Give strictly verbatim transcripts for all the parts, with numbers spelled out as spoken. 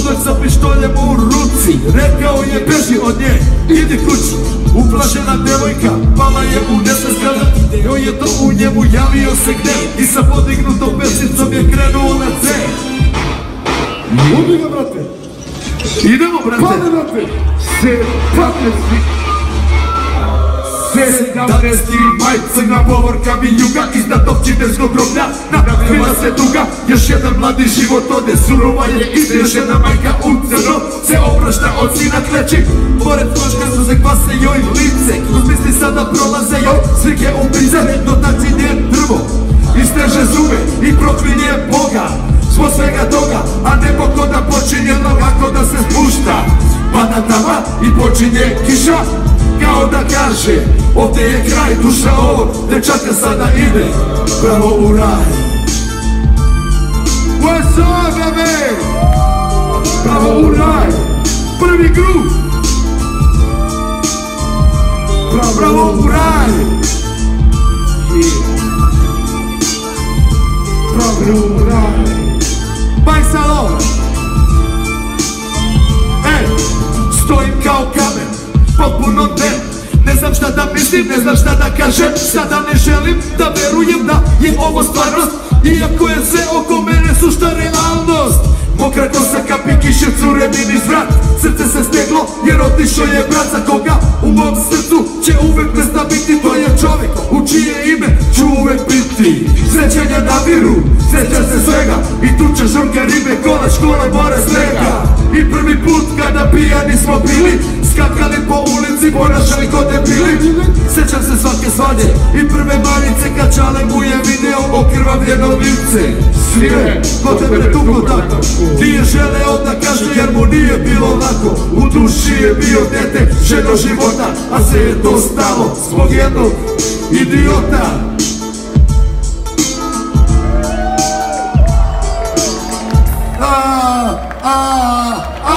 Momak sa pištoljem u ruci, rekao je beži od nje, idi kući. Uplašena devojka, pala je u nesvest kada joj je to u njemu javio se gnev i sa podignutom pesicom je krenuo na ceh. Ubi ga, brate! Idemo, brate! Pade, brate! Sedamnesti Sedamnesti maj, crna povorka vijuga iznad općinskog groblja, nakrila se tuga. Još jedan mladi život ode, surova je ide. Još jedna majka u crno se oprašta od sina kleči. Pored koška su se kvase joj lice, kroz misli sada prolaze joj slike u brize. No taci nje drvo, isteže zube i proklinje Boga zbog svega toga, a nebo ko da počinje lako da se spušta. Pada tama i počinje kiša, kao da kaže ovdje je kraj. Duša ovog dečaka sada ide pravo u raj. What's up, baby? Pravo u raj. Prvi grup. Pravo u raj. Pravo u raj. Bajsalo. Ej, stojim kao kamen, potpuno ne. Ne znam šta da mislim, ne znam šta da kažem. Sada ne želim da verujem da je ovo stvarnost, iako je sve oko mene sušta realnost. Mokra kosa kapi kiše, cure mi niz vrat. Srce se steglo jer otišao je brat za koga u mom srcu će uvek presta biti. To je čovek u čije ime ću uvek biti. Srećanja naviru, sreća se svega i tuče žurka ribe, kola škole more snega. I prvi put kada pijani smo bili, skakali po ulici, ponašali ko debili. Sećam se svake svadje i prve marice, kad čale mu je video okrvavljeno lice. Svive, ko te pretuko tako, nije želeo da kaže jer mu nije bilo lako. U duši je bio dete, željo života, a se je to stalo zbog jednog idiota. Aaaa, aaaa,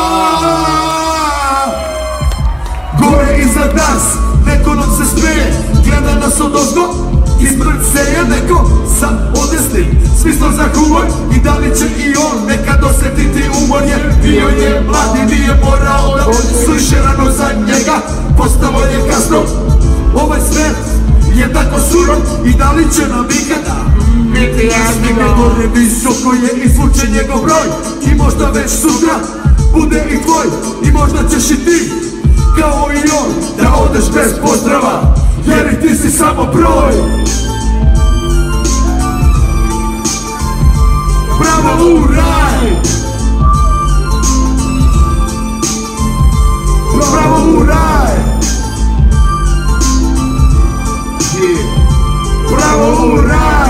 aaaa. Gore iza nas, neko nam se smeje, gleda nas od ozgo, ispred se je neko sa odesnim smislom za humor. I da li će i on nekad osjetiti umor, jer bio je mlad i nije morao da sliše rano za njega. Postavo je kasno, ovaj svet je tako surov i da li će nam ikada biti jasno. Gore visoko je izvučen njegov broj i možda već sutra bude i tvoj. I možda ćeš i ti, kao i on, da odeš bez pozdrava, jer i ti si samo broj. Pravo u raj. Pravo u raj. Pravo u raj.